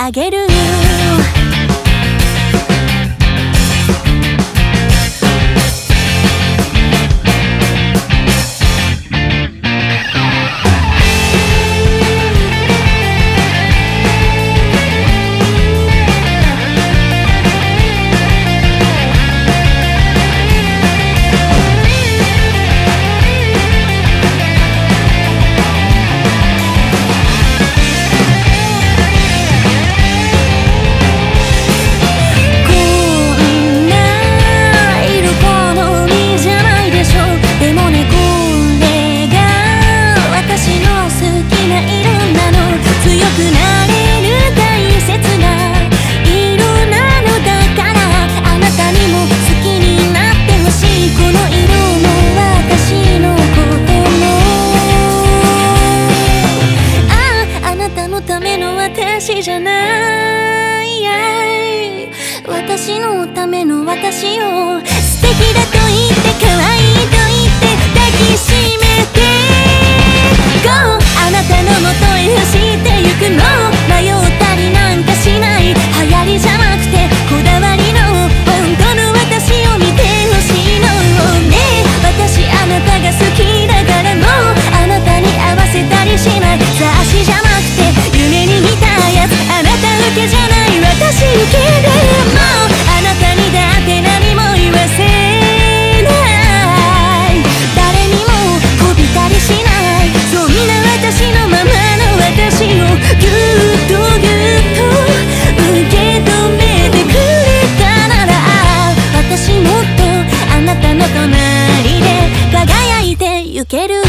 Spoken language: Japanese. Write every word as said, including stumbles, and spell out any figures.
あげる。私じゃない、私のための私を素敵だと言って可愛いと言って抱きしめて Go あなたのもとへ走ってゆくの迷ったりなんかしない、流行りじゃなくてこだわりの本当の私を見てほしいのね。私あなたが好きだからもうあなたに合わせたりしない、雑誌じゃなくて夢に見たやつ、あなた受けじゃない私受けでもあなたにだって何も言わせない、誰にもこびたりしない、そんな私のままの私をぎゅっとぎゅっと受け止めてくれたなら、私もっとあなたの隣で輝いてゆける。